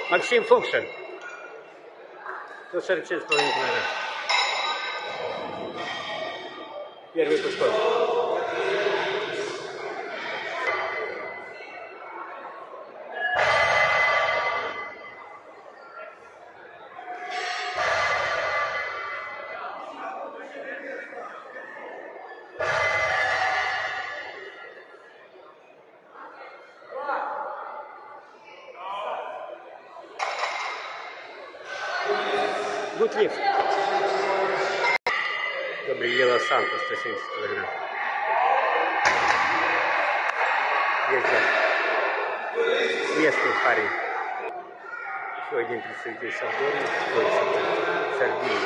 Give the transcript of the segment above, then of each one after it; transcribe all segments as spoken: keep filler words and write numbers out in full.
Максим Фокшин. сто сорок шесть с половиной килограмм. Первый подход. Гутлиф. Габриела Сантос, сто семьдесят килограмм. Ездил. Местный парень. Еще один представитель Сардинии. Ой, Сардинии.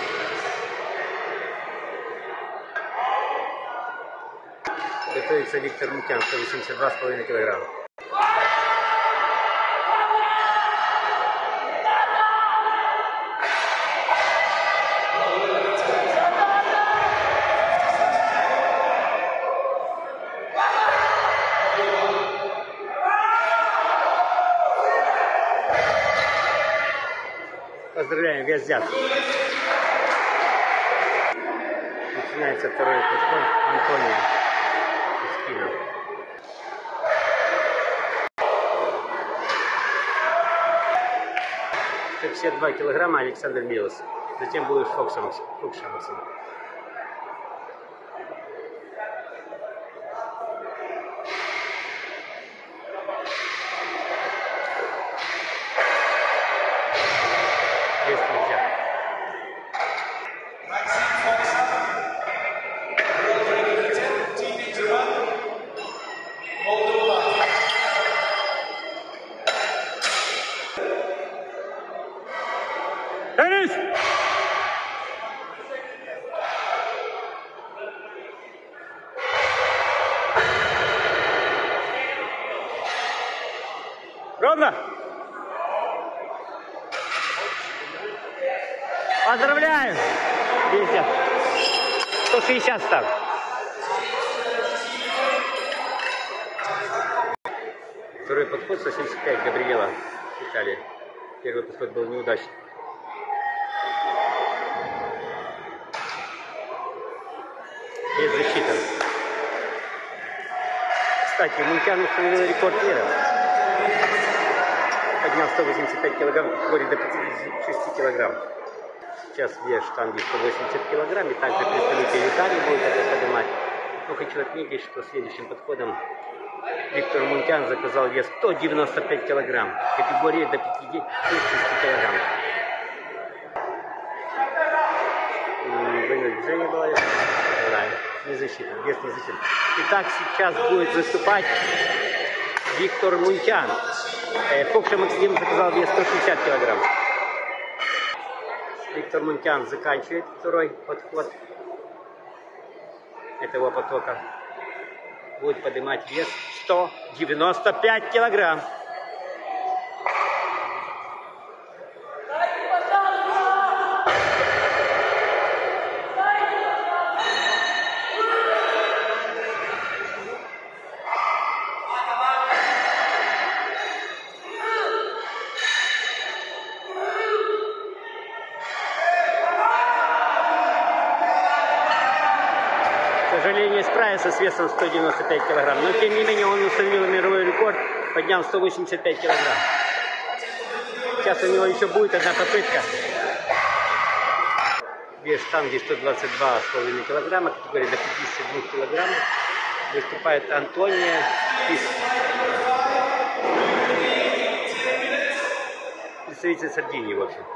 Готовится Виктор Мунтян, сто восемьдесят два с половиной килограмма. Поздравляем, вес взят. Начинается второй подход. Антонио Искина. сто пятьдесят два килограмма Александр Милос. Затем будет Фокса Максим. Фокса Максим. Вес нельзя. Финиш! Ровно! Поздравляю! Везде. сто шестьдесят став. Второй подход сто семьдесят пять. Габриела, Италия. Первый подход был неудачный. Без защиты. Кстати, Мунтян установил рекорд мира. Поднял сто восемьдесят пять килограмм в категории до пятидесяти шести килограмм. Сейчас вес штанги сто восемьдесят килограмм, и также представитель Италии будет это поднимать. Но хочу отметить, что следующим подходом Виктор Мунтян заказал вес сто девяносто пять килограмм в категории до пятидесяти шести килограмм. Движение было, да, не защита, вес не защита. Итак, сейчас будет выступать Виктор Мунтян. Фокша Максим заказал вес сто шестьдесят килограмм. Виктор Мунтян заканчивает второй подход этого потока. Будет поднимать вес сто девяносто пять килограмм. К сожалению, справился с весом сто девяносто пять килограмм, но тем не менее он установил мировой рекорд, поднял сто восемьдесят пять килограмм. Сейчас у него еще будет одна попытка. Вес штанги сто двадцать два с половиной килограмма, категория до пятидесяти двух килограммов. Выступает Антонио представитель Сардинии, в общем.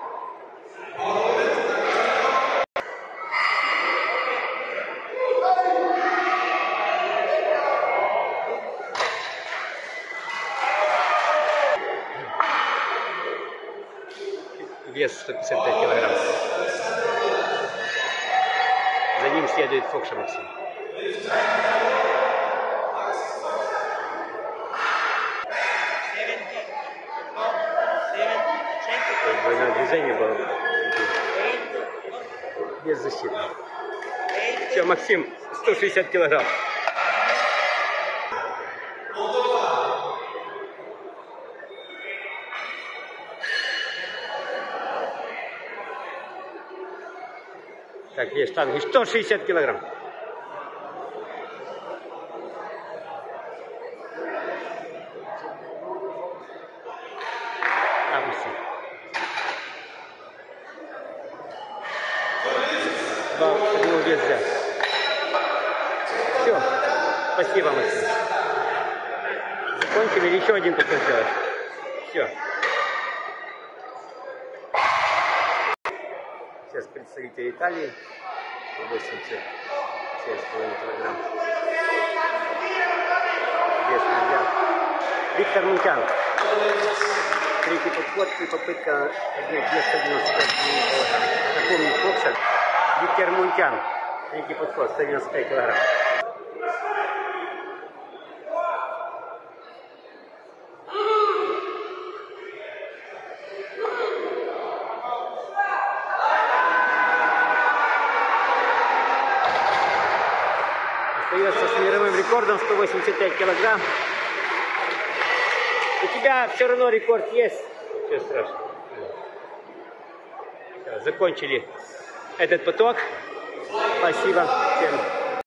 Вес сто пятьдесят пять килограмм. За ним следует Фокша Максим. Двойное движение было. Без защиты. Все, Максим, сто шестьдесят килограмм. Так, вес штанги сто шестьдесят килограмм. Опусти. Два, один вес взять. Все. Спасибо, Максим. Закончили, еще один только сделать. Все. Сейчас представитель Италии. восемьдесят семь с половиной килограмм. Вес нельзя. Виктор Мунтян. Третий подход и попытка поднять вес сто девяносто пять килограмм. Напомню, боксер Виктор Мунтян. Третий подход сто девяносто пять килограмм. Остается с мировым рекордом сто восемьдесят пять килограмм. У тебя все равно рекорд есть. Все страшно. Все, закончили этот поток. Спасибо всем.